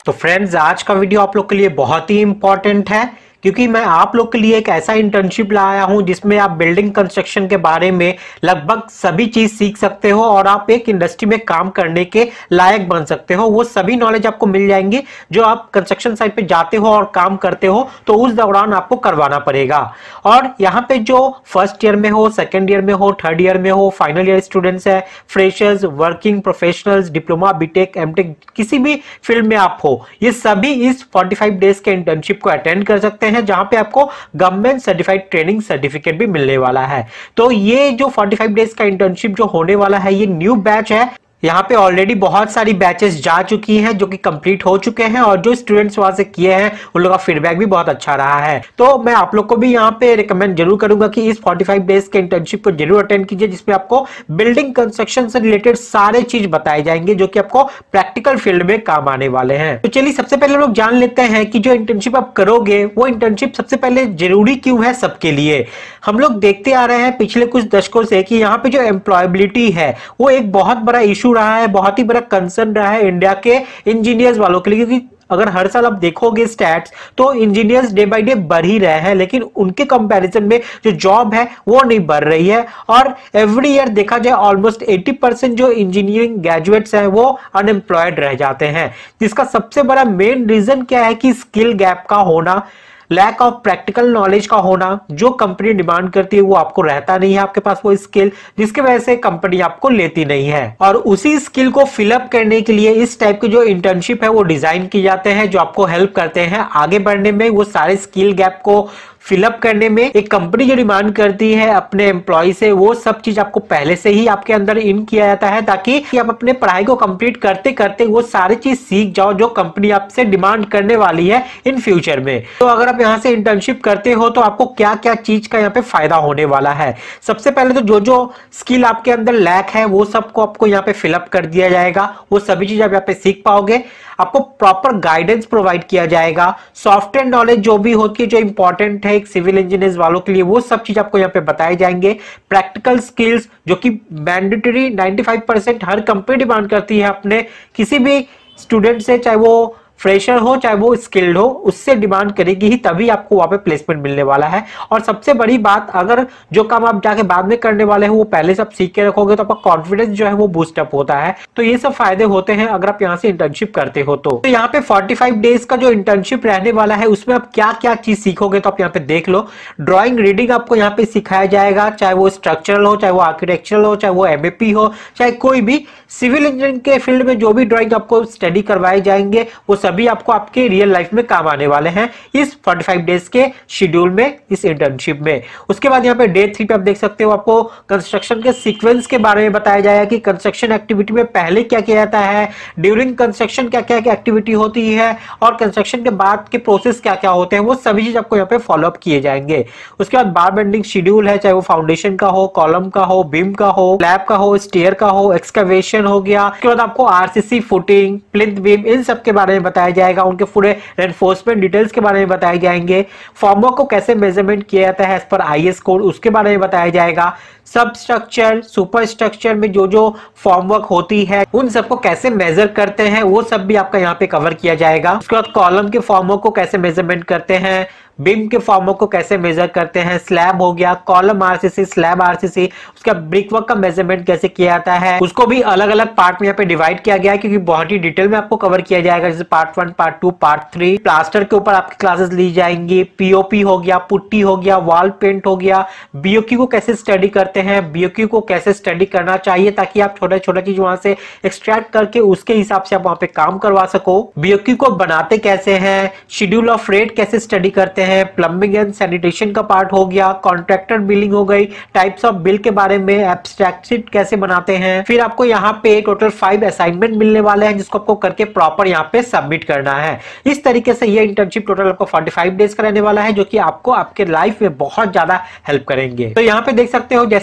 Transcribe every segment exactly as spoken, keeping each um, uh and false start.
तो फ्रेंड्स, आज का वीडियो आप लोग के लिए बहुत ही इंपॉर्टेंट है क्योंकि मैं आप लोग के लिए एक ऐसा इंटर्नशिप लाया हूं जिसमें आप बिल्डिंग कंस्ट्रक्शन के बारे में लगभग सभी चीज सीख सकते हो और आप एक इंडस्ट्री में काम करने के लायक बन सकते हो। वो सभी नॉलेज आपको मिल जाएंगे जो आप कंस्ट्रक्शन साइट पे जाते हो और काम करते हो तो उस दौरान आपको करवाना पड़ेगा। और यहाँ पे जो फर्स्ट ईयर में हो, सेकेंड ईयर में हो, थर्ड ईयर में हो, फाइनल ईयर स्टूडेंट्स है, freshers, working professionals, diploma, BTech, MTech, किसी भी फील्ड में आप हो, ये सभी इस पैंतालीस डेज के इंटर्नशिप को अटेंड कर सकते हैं जहां पे आपको गवर्नमेंट सर्टिफाइड ट्रेनिंग सर्टिफिकेट भी मिलने वाला है। तो ये जो पैंतालीस डेज का इंटर्नशिप जो होने वाला है, ये न्यू बैच है। यहाँ पे ऑलरेडी बहुत सारी बैचेस जा चुकी हैं जो कि कंप्लीट हो चुके हैं और जो स्टूडेंट्स वहां से किए हैं उन लोगों का फीडबैक भी बहुत अच्छा रहा है। तो मैं आप लोग को भी यहाँ पे रिकमेंड जरूर करूंगा कि इस पैंतालीस डेज के इंटर्नशिप को जरूर अटेंड कीजिए जिसमें आपको बिल्डिंग कंस्ट्रक्शन से रिलेटेड सारे चीज बताए जाएंगे जो कि आपको प्रैक्टिकल फील्ड में काम आने वाले हैं। तो चलिए सबसे पहले लोग जान लेते हैं कि जो इंटर्नशिप आप करोगे वो इंटर्नशिप सबसे पहले जरूरी क्यों है सबके लिए। हम लोग देखते आ रहे हैं पिछले कुछ दशकों से कि यहाँ पे जो एम्प्लॉयबिलिटी है वो एक बहुत बड़ा इशू रहा है, बहुत ही बड़ा कंसर्न रहा है इंडिया के इंजीनियर्स वालों के लिए। क्योंकि अगर हर साल आप देखोगे स्टैट्स तो इंजीनियर्स डे बाय डे बढ़ ही रहे हैं लेकिन उनके कंपैरिजन में जो जॉब है वो नहीं बढ़ रही है। और एवरी ईयर देखा जाए ऑलमोस्ट अस्सी परसेंट जो इंजीनियरिंग ग्रेजुएट्स हैं वो अनएम्प्लॉयड रह जाते हैं। जिसका सबसे बड़ा मेन रीजन क्या है कि स्किल गैप का होना, लैक ऑफ प्रैक्टिकल नॉलेज का होना। जो कंपनी डिमांड करती है वो आपको रहता नहीं है आपके पास वो स्किल, जिसके वजह से कंपनी आपको लेती नहीं है। और उसी स्किल को फिलअप करने के लिए इस टाइप के जो इंटर्नशिप है वो डिजाइन किए जाते हैं जो आपको हेल्प करते हैं आगे बढ़ने में। वो सारे स्किल गैप को फिलअप करने में एक कंपनी जो डिमांड करती है अपने एम्प्लॉय से, वो सब चीज आपको पहले से ही आपके अंदर इन किया जाता है ताकि आप अपने पढ़ाई को कंप्लीट करते करते वो सारी चीज सीख जाओ जो कंपनी आपसे डिमांड करने वाली है इन फ्यूचर में। तो अगर आप यहाँ से इंटर्नशिप करते हो तो आपको क्या क्या चीज का यहाँ पे फायदा होने वाला है। सबसे पहले तो जो जो स्किल आपके अंदर लैक है वो सबको आपको यहाँ पे फिलअप कर दिया जाएगा। वो सभी चीज आप यहाँ पे सीख पाओगे। आपको प्रॉपर गाइडेंस प्रोवाइड किया जाएगा। सॉफ्टवेयर नॉलेज जो भी होती है जो इंपॉर्टेंट है एक सिविल इंजीनियर्स वालों के लिए, वो सब चीज आपको यहाँ पे बताए जाएंगे। प्रैक्टिकल स्किल्स जो कि मैंडेटरी पचानवे परसेंट हर कंपनी डिमांड करती है अपने किसी भी स्टूडेंट से, चाहे वो फ्रेशर हो चाहे वो स्किल्ड हो, उससे डिमांड करेगी ही तभी आपको वहां पे प्लेसमेंट मिलने वाला है। और सबसे बड़ी बात, अगर जो काम आप जाके बाद में करने वाले हो वो पहले से आप सीख के रखोगे तो आपका कॉन्फिडेंस जो है वो बूस्ट अप होता है। तो ये सब फायदे होते हैं अगर आप यहाँ से इंटर्नशिप करते हो तो, तो यहाँ पे पैंतालीस डेज का जो इंटर्नशिप रहने वाला है उसमें आप क्या क्या चीज सीखोगे तो आप यहाँ पे देख लो। ड्रॉइंग रीडिंग आपको यहाँ पे सिखाया जाएगा, चाहे वो स्ट्रक्चरल हो, चाहे वो आर्किटेक्चरल हो, चाहे वो एमएपी हो, चाहे कोई भी सिविल इंजीनियरिंग के फील्ड में जो भी ड्रॉइंग आपको स्टडी करवाए जाएंगे वो सभी आपको आपके रियल लाइफ में काम आने वाले हैं इस पैंतालीस डेज के शेड्यूल में, इस इंटर्नशिप में। उसके बाद यहाँ पे डे थ्री पे आप देख सकते हो आपको कंस्ट्रक्शन के सीक्वेंस के बारे में बताया जाएगा कि कंस्ट्रक्शन एक्टिविटी में पहले क्या किया जाता है, ड्यूरिंग कंस्ट्रक्शन क्या क्या एक्टिविटी होती है और कंस्ट्रक्शन के बाद के प्रोसेस क्या क्या होते हैं, वो सभी चीज आपको यहाँ पे फॉलोअप किए जाएंगे। उसके बाद बार बेंडिंग शेड्यूल है, चाहे वो फाउंडेशन का हो, कॉलम का हो, बीम का हो, स्लैब का हो, स्टेयर का हो, एक्सकवेशन हो गया। उसके बाद आपको आरसीसी, फुटिंग, प्लिंथ बीम, इन सब के बारे में बताया जाएगा। उनके पूरे रेनफोर्समेंट डिटेल्स के बारे में बताए जाएंगे। फॉर्मवर्क को कैसे मेजरमेंट किया जाता है एज पर आईएस कोड, उसके बारे में बताया जाएगा। सब स्ट्रक्चर, सुपर स्ट्रक्चर में जो जो फॉर्मवर्क होती है उन सबको कैसे मेजर करते हैं वो सब भी आपका यहाँ पे कवर किया जाएगा। उसके बाद कॉलम के फॉर्मवर्क को कैसे मेजरमेंट करते हैं, बीम के फॉर्मवर्क को कैसे मेजर करते हैं, स्लैब हो गया, कॉलम आरसीसी, स्लैब आरसीसी, उसका ब्रिक वर्क का मेजरमेंट कैसे किया जाता है, उसको भी अलग अलग पार्ट में यहाँ पे डिवाइड किया गया है क्योंकि बहुत ही डिटेल में आपको कवर किया जाएगा। जैसे part one, part two, part three. Plaster के ऊपर आपकी क्लासेस ली जाएंगी, पीओपी हो गया, पुट्टी हो गया, वॉल पेंट हो गया, बीओक्यू को कैसे स्टडी करते हैं, बीओक्यू को कैसे स्टडी करना चाहिए ताकि आप छोटा छोटा चीज वहां से एक्सट्रैक्ट करके उसके हिसाब से आप वहां पे काम करवा सको। बीओक्यू को बनाते कैसे हैं, शेड्यूल ऑफ रेट कैसे स्टडी करते हैं, प्लम्बिंग एंड सैनिटेशन का पार्ट हो गया, कॉन्ट्रैक्टर बिलिंग हो गई, टाइप्स ऑफ बिल के बारे में, एब्स्ट्रैक्ट शीट कैसे बनाते हैं। फिर आपको यहाँ पे टोटल फाइव असाइनमेंट मिलने वाले हैं जिसको आपको करके प्रॉपर यहाँ पे सबमिट करना है। इस तरीके से ये इंटर्नशिप टोटल आपको पैंतालीस डेज का रहने वाला है जो कि आपको आपके लाइफ में बहुत ज्यादा हेल्प करेंगे। तो यहाँ पे देख सकते हो जैसे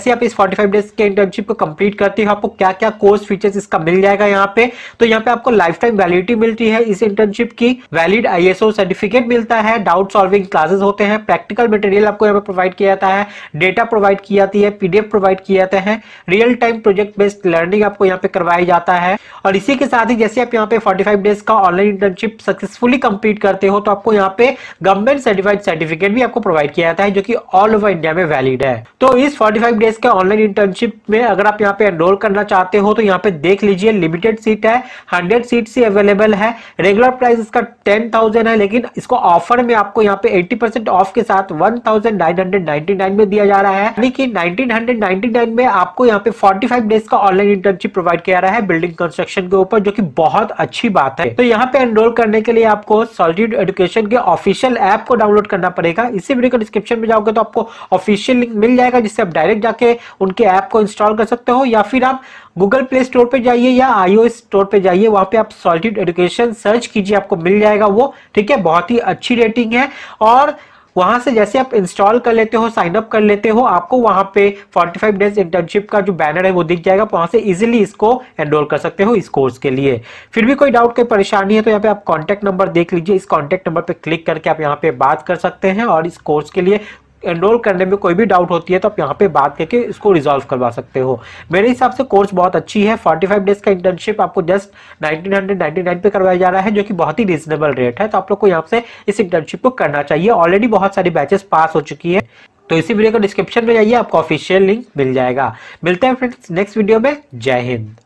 जैसे आप इस पैंतालीस डेज के इंटर्नशिप को कंप्लीट करते हो आपको क्या क्या कोर्स फीचर्स इसका मिल जाएगा यहाँ पे। तो यहाँ पे आपको लाइफ टाइम वैलिडिटी मिलती है इस इंटर्नशिप की, वैलिड आईएसओ सर्टिफिकेट मिलता है, डाउट सॉल्विंग क्लासेस होते हैं, प्रैक्टिकल मटेरियल आपको यहाँ पे प्रोवाइड किया जाता है, डेटा प्रोवाइड की जाती है, पीडीएफ प्रोवाइड किए जाते हैं, real time project based learning आपको यहाँ पे करवाया जाता है। और इसी के साथ ही जैसे आप यहाँ पे पैंतालीस डेज का ऑनलाइन इंटर्नशिप सक्सेसफुली कंप्लीट करते हो तो आपको यहाँ पे गवर्नमेंट सर्टिफाइड सर्टिफिकेट भी आपको प्रोवाइड किया जाता है जो कि ऑल ओवर इंडिया में वैलिड है। तो इस पैंतालीस डेज के ऑनलाइन इंटर्नशिप में अगर आप यहाँ पे एनरोल करना चाहते हो तो यहाँ पे देख लीजिए, लिमिटेड सीट है, हंड्रेड सीट से अवेलेबल है। रेगुलर प्राइस इसका टेन थाउजेंड है, लेकिन इसको ऑफर में आपको यहाँ पे एटी परसेंट ऑफ के साथ one thousand nine hundred ninety nine में दिया जा रहा है, यानी कि नाइनटीन नाइंटी नाइन में आपको यहाँ पे पैंतालीस डेज का ऑनलाइन इंटर्नशिप प्रोवाइड किया रहा है बिल्डिंग कंस्ट्रक्शन के ऊपर, जो कि बहुत अच्छी बात है। तो यहाँ पे एनरोल करने के लिए आपको सॉलिट्यूड एजुकेशन के ऑफिशियल ऐप को डाउनलोड करना पड़ेगा। इसी वीडियो के डिस्क्रिप्शन में जाओगे तो आपको ऑफिशियल लिंक मिल जाएगा जिससे आप डायरेक्ट जाके उनके ऐप को इंस्टॉल कर सकते हो, या फिर आप गूगल प्ले स्टोर पे जाइए या आईओएस स्टोर पे जाइए, वहां पे आप सॉलिट्यूड एजुकेशन सर्च कीजिए, आपको मिल जाएगा वो। ठीक है, बहुत ही अच्छी रेटिंग है। और वहां से जैसे आप इंस्टॉल कर लेते हो, साइन अप कर लेते हो, आपको वहां पे पैंतालीस डेज इंटर्नशिप का जो बैनर है वो दिख जाएगा, वहां से इजीली इसको एनरोल कर सकते हो इस कोर्स के लिए। फिर भी कोई डाउट, कोई परेशानी है तो यहाँ पे आप कॉन्टैक्ट नंबर देख लीजिए, इस कॉन्टैक्ट नंबर पे क्लिक करके आप यहाँ पे बात कर सकते हैं और इस कोर्स के लिए एनरोल करने में कोई भी डाउट होती है तो आप यहाँ पे बात करके इसको रिजॉल्व करवा सकते हो। मेरे हिसाब से कोर्स बहुत अच्छी है। पैंतालीस डेज का इंटर्नशिप आपको जस्ट नाइनटीन नाइंटी नाइन पे करवाया जा रहा है, जो कि बहुत ही रीजनेबल रेट है। तो आप लोग को यहाँ से इस इंटर्नशिप को करना चाहिए। ऑलरेडी बहुत सारी बैचेस पास हो चुकी है, तो इसी वीडियो का डिस्क्रिप्शन में जाइए, आपको ऑफिशियल लिंक मिल जाएगा। मिलते हैं फ्रेंड्स नेक्स्ट वीडियो में। जय हिंद।